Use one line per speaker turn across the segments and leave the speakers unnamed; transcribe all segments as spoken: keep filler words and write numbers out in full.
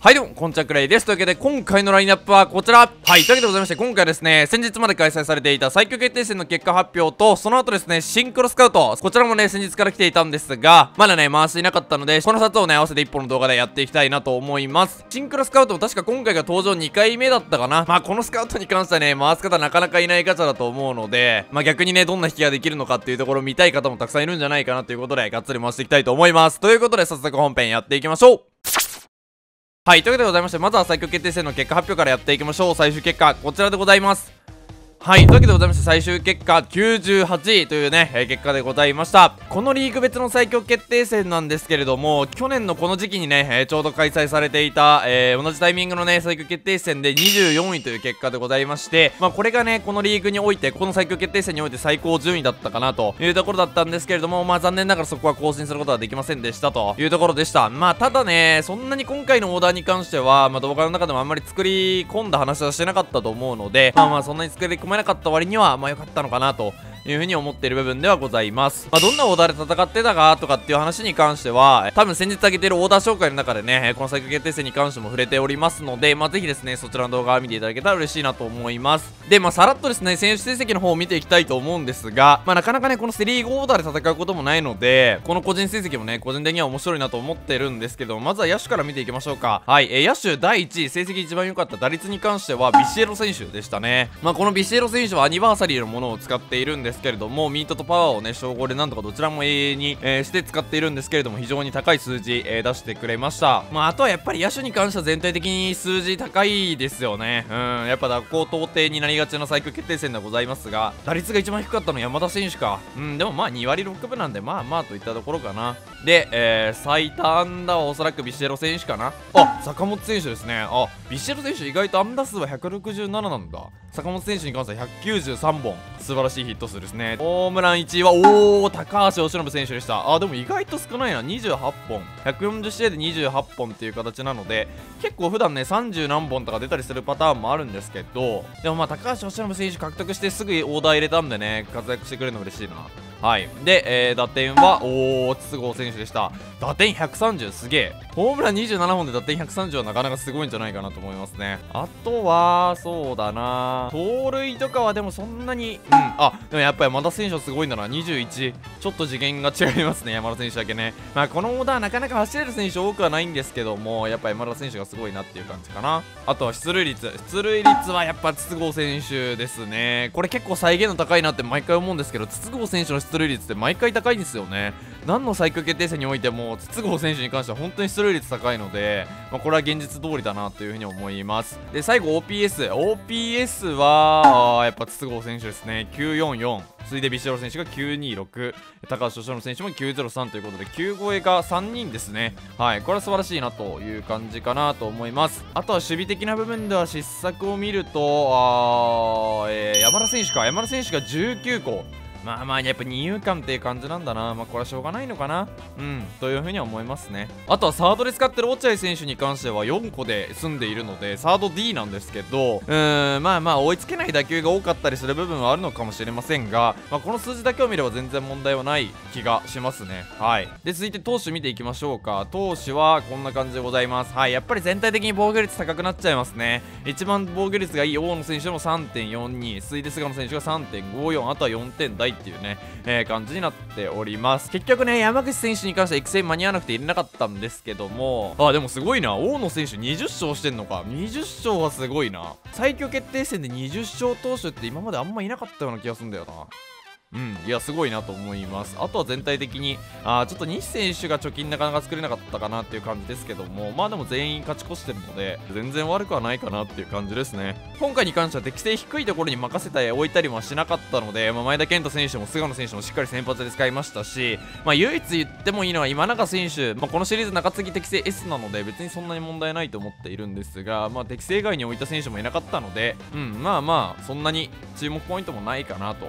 はい、どうも、こんにちは、くらいです。というわけで、今回のラインナップはこちら。はい、というわけでございまして、今回はですね、先日まで開催されていた最強決定戦の結果発表と、その後ですね、シンクロスカウト。こちらもね、先日から来ていたんですが、まだね、回していなかったので、このふたつをね、合わせていっぽんの動画でやっていきたいなと思います。シンクロスカウトも確か今回が登場にかいめだったかな。まあ、このスカウトに関してはね、回す方なかなかいないガチャだと思うので、まあ、逆にね、どんな引きができるのかっていうところを見たい方もたくさんいるんじゃないかなということで、がっつり回していきたいと思います。ということで、早速本編やっていきましょう。はい、というわけでございまして、まずは最強決定戦の結果発表からやっていきましょう。最終結果、こちらでございます。はい、というわけでございまして、最終結果きゅうじゅうはちいというね、えー、結果でございました。このリーグ別の最強決定戦なんですけれども、去年のこの時期にね、えー、ちょうど開催されていた、えー、同じタイミングのね、最強決定戦でにじゅうよんいという結果でございまして、まあこれがね、このリーグにおいて、この最強決定戦において最高順位だったかなというところだったんですけれども、まあ残念ながらそこは更新することはできませんでしたというところでした。まあただね、そんなに今回のオーダーに関しては、まあ動画の中でもあんまり作り込んだ話はしてなかったと思うので、まあまあそんなに作り込めなかった割には、まあ良かったのかなという風に思っている部分ではございます。まあ、どんなオーダーで戦ってたかとかっていう話に関しては、多分先日挙げているオーダー紹介の中でね、この最強決定戦に関しても触れておりますので、まあ、ぜひですね、そちらの動画を見ていただけたら嬉しいなと思います。で、まあ、さらっとですね、選手成績の方を見ていきたいと思うんですが、まあ、なかなかね、このセリーグオーダーで戦うこともないので、この個人成績もね、個人的には面白いなと思ってるんですけど、まずは野手から見ていきましょうか。はい、えー、野手だいいちい、成績一番良かった打率に関しては、ビシエロ選手でしたね。まあ、このビシエロ選手はアニバーサリーのものを使っているんですけれども、ミートとパワーをね、称号でなんとかどちらも永遠に、えー、して使っているんですけれども、非常に高い数字、えー、出してくれました。まあ、あとはやっぱり野手に関しては全体的に数字高いですよね。うん、やっぱ蛇行到底になりがちな最強決定戦でございますが、打率が一番低かったのは山田選手か。うん、でもまあにわりろくぶなんで、まあまあといったところかな。で、えー、最多安打はおそらくビシエロ選手かな。あ、坂本選手ですね。あ、ビシエロ選手意外と安打数はひゃくろくじゅうなななんだ。坂本選手に関してはひゃくきゅうじゅうさんぼん、素晴らしいヒット数ですね。ホームランいちいはおー、高橋由伸選手でした。あ、でも意外と少ないな。にじゅうはっぽん、ひゃくよんじゅう試合でにじゅうはっぽんっていう形なので、結構普段ねさんじゅうなんぼんとか出たりするパターンもあるんですけど、でもまあ高橋由伸選手獲得してすぐオーダー入れたんでね、活躍してくれるの嬉しいな。はい。で、えー、打点は、おー、筒香選手でした。打点ひゃくさんじゅう、すげえ。ホームランにじゅうななほんで打点ひゃくさんじゅうはなかなかすごいんじゃないかなと思いますね。あとは、そうだな、盗塁とかはでもそんなに、うん、あ、でもやっぱり山田選手はすごいんだな、にじゅういち。ちょっと次元が違いますね、山田選手だけね。まあ、このオーダーなかなか走れる選手多くはないんですけども、やっぱ山田選手がすごいなっていう感じかな。あとは出塁率。出塁率はやっぱ筒香選手ですね。これ結構再現の高いなって毎回思うんですけど、筒香選手の出塁率って毎回高いんですよね。何の最強決定戦においても筒香選手に関しては本当に出塁率高いので、まあ、これは現実通りだなというふうに思います。で、最後 オーピーエス。オーピーエス は、あやっぱ筒香選手ですね。きゅうよんよん。次いでビシエロ選手がきゅうにろく。高橋由伸選手もきゅうぜろさんということで、きゅう超えがさんにんですね。はい。これは素晴らしいなという感じかなと思います。あとは守備的な部分では失策を見ると、あー、えー、山田選手か。山田選手がじゅうきゅうこ。まあまあやっぱ二遊間っていう感じなんだな。まあこれはしょうがないのかな。うんというふうには思いますね。あとはサードで使ってる落合選手に関してはよんこで済んでいるので、サード ディー なんですけど、うーんまあまあ追いつけない打球が多かったりする部分はあるのかもしれませんが、まあ、この数字だけを見れば全然問題はない気がしますね。はい。で続いて投手見ていきましょうか。投手はこんな感じでございます。はい。やっぱり全体的に防御率高くなっちゃいますね。一番防御率がいい大野選手も さんてんよんに、続いて菅野選手が さんてんごよん、あとはよんてん台っていうね、えー、感じになっております。結局ね、山口選手に関しては育成間に合わなくて入れなかったんですけども、あ、でもすごいな。大野選手にじゅっしょうしてんのか。にじゅっしょうはすごいな。最強決定戦でにじゅっしょう投手って今まであんまいなかったような気がするんだよな。うん、いや、すごいなと思います。あとは全体的に、あちょっと西選手が貯金なかなか作れなかったかなっていう感じですけども、まあでも全員勝ち越してるので、全然悪くはないかなっていう感じですね。今回に関しては適正低いところに任せておいたりもしなかったので、まあ、前田健太選手も菅野選手もしっかり先発で使いましたし、まあ唯一言ってもいいのは今永選手、まあ、このシリーズ中継ぎ適正 エス なので別にそんなに問題ないと思っているんですが、まあ適正以外に置いた選手もいなかったので、うん、まあまあそんなに注目ポイントもないかなと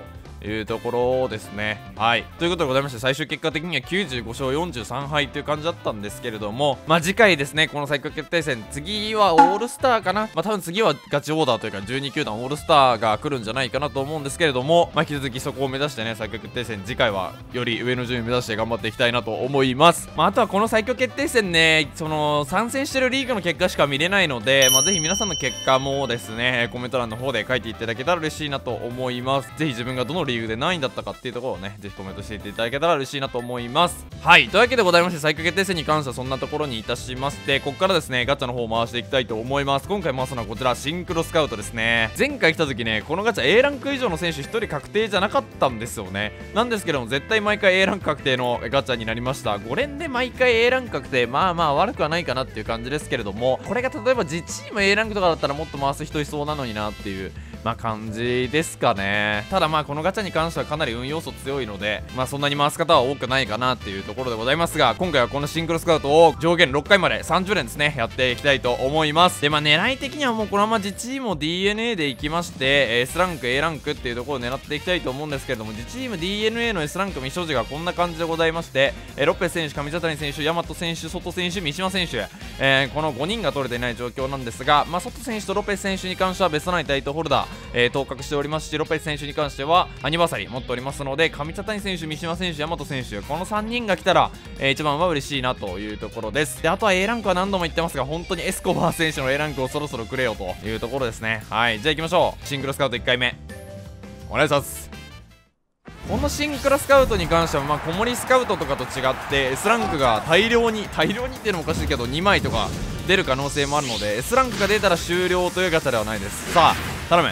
いうところですね。はい。ということでございまして、最終結果的にはきゅうじゅうごしょうよんじゅうさんはいという感じだったんですけれども、まあ次回ですね、この最強決定戦、次はオールスターかな。まあ多分次はガチオーダーというかじゅうにきゅうだんオールスターが来るんじゃないかなと思うんですけれども、まあ引き続きそこを目指してね、最強決定戦、次回はより上の順位を目指して頑張っていきたいなと思います。まああとはこの最強決定戦ね、その参戦してるリーグの結果しか見れないので、まあぜひ皆さんの結果もですね、コメント欄の方で書いていただけたら嬉しいなと思います。ぜひ自分がどのリーグで何位だったかっていうところをね、ぜひコメントしていただけたら嬉しいなと思います。はい、というわけでございまして、最強決定戦に関してはそんなところにいたしまして、ここからですね、ガチャの方を回していきたいと思います。今回回すのはこちら、シンクロスカウトですね。前回来た時ね、このガチャ A ランク以上の選手ひとり確定じゃなかったんですよね。なんですけども、絶対毎回 A ランク確定のガチャになりました。ご連で毎回 A ランク確定、まあまあ悪くはないかなっていう感じですけれども、これが例えば自チーム A ランクとかだったらもっと回す人いそうなのになっていう、まあ感じですかね。ただまあこのガチャに関してはかなり運要素強いので、まあそんなに回す方は多くないかなっていうところでございますが、今回はこのシンクロスカウトを上限ろっかいまでさんじゅう連ですね、やっていきたいと思います。でまあ狙い的にはもうこのまま自チームを ディーエヌエー でいきまして S ランク A ランクっていうところを狙っていきたいと思うんですけれども、自チーム ディーエヌエー の S ランク未所持がこんな感じでございまして、えロペス選手、上茶谷選手、大和選手、外選手、三島選手、えー、このごにんが取れていない状況なんですが、まあ、外選手とロペス選手に関してはベストナインタイトルホルダー、えー、当確しておりますし、ロペス選手に関してはアニバーサリー持っておりますので、上茶谷選手、三島選手、大和選手、このさんにんが来たら、えー、一番は嬉しいなというところです。であとは A ランクは何度も言ってますが、本当にエスコバー選手の A ランクをそろそろくれよというところですね。はい、じゃあ行きましょう。シンクロスカウトいっかいめお願いします。このシンクロスカウトに関しては、まあ、小森スカウトとかと違って S ランクが大量に大量にっていうのもおかしいけどにまいとか出る可能性もあるので S ランクが出たら終了というガチャではないです。さあ頼む。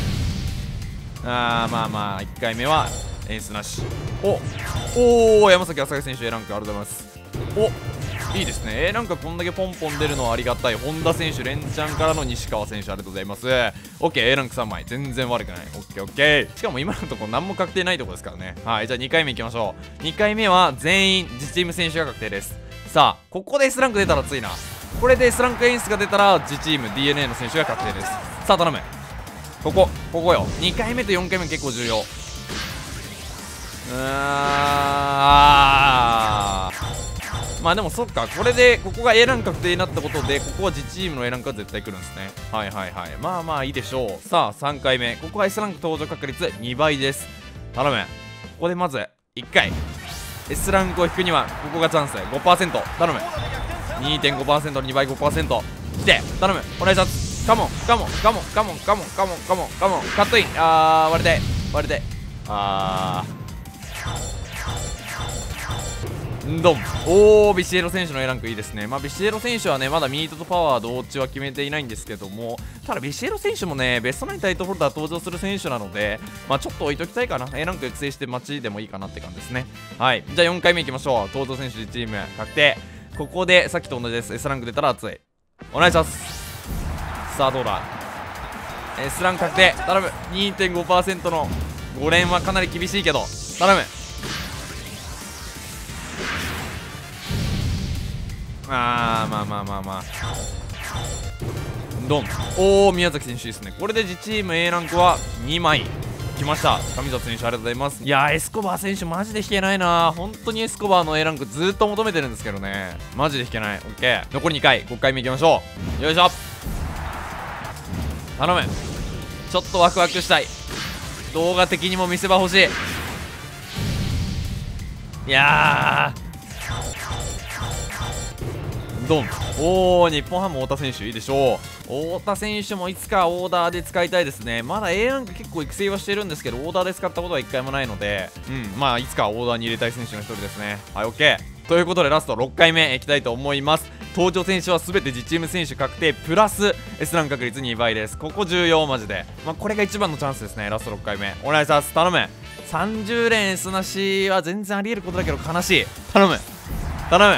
あーまあまあいっかいめは演出なし。おおー山崎朝香選手 A ランクありがとうございます。おいいですね。 A ランクこんだけポンポン出るのはありがたい。本田選手連チャンからの西川選手ありがとうございます。 OK A ランクさんまい全然悪くない。 OKOK しかも今のところ何も確定ないところですからね。はい、じゃあにかいめいきましょう。にかいめは全員自チーム選手が確定です。さあここで S ランク出たら熱いな。これで S ランク演出が出たら自チーム ディーエヌエー の選手が確定です。さあ頼む。ここここよ。にかいめとよんかいめ結構重要。うーんあーまあでもそっか、これでここが A ランク確定になったことで、ここは自チームの A ランクが絶対来るんですね。はいはいはい、まあまあいいでしょう。さあさんかいめ、ここは S ランク登場確率にばいです。頼む。ここでまずいっかい S ランクを引くにはここがチャンス。 ごパーセント 頼む。 にてんごパーセント のにばい ごパーセント 来て頼む。お願いします。カモンカモンカモンカモンカモンカモンカモンカモンカットイン。あー割れて割れてあードン。おービシエロ選手の A ランクいいですね。まあビシエロ選手はねまだミートとパワー同値は決めていないんですけども、ただビシエロ選手もねベストナインタイトルホルダー登場する選手なので、まあちょっと置いときたいかな。 A ランク育成して待ちでもいいかなって感じですね。はい、じゃあよんかいめいきましょう。登場選手チーム確定。ここでさっきと同じです。 S ランク出たら熱い。お願いします。さあどうだ。 S ランク確定頼む。 にてんごパーセント のご連はかなり厳しいけど頼む。あーまあまあまあまあドン。おー宮崎選手ですね。これで自チーム A ランクはにまい来ました。上里選手ありがとうございます。いやーエスコバー選手マジで引けないな。本当にエスコバーの A ランクずーっと求めてるんですけどね、マジで引けない。 OK 残りにかい、ごかいめいきましょう。よいしょ頼む。ちょっとワクワクしたい。動画的にも見せ場欲しい。いやードン。おー日本ハム太田選手いいでしょう。太田選手もいつかオーダーで使いたいですね。まだ A ランク結構育成はしてるんですけどオーダーで使ったことはいっかいもないので、うんまあいつかオーダーに入れたい選手の一人ですね。はい OK ということでラストろっかいめいきたいと思います。登場選手は全て自チーム選手確定プラス S ランク確率にばいです。ここ重要マジで。まあこれが一番のチャンスですね。ラストろっかいめお願いします。頼む。さんじゅう連 S なしは全然ありえることだけど悲しい。頼む頼む。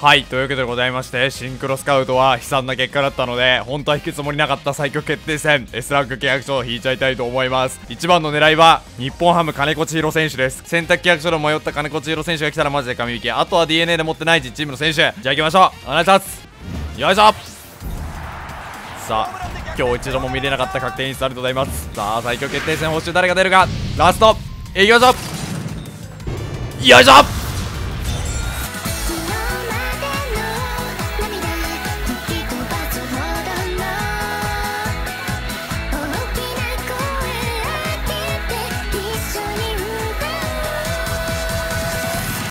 はい、というわけでございまして、シンクロスカウトは悲惨な結果だったので、本当は引くつもりなかった最強決定戦 S ランク契約書を引いちゃいたいと思います。一番の狙いは日本ハム金子千尋選手です。選択契約書で迷った金子千尋選手が来たらマジで神引き。あとは ディーエヌエー で持ってない実チームの選手、じゃあ行きましょう。お願いします。よいしょ。さあ今日一度も見れなかった確定演出ありがとうございます。さあ最強決定戦報酬誰が出るか、ラストいきましょう。よいしょ。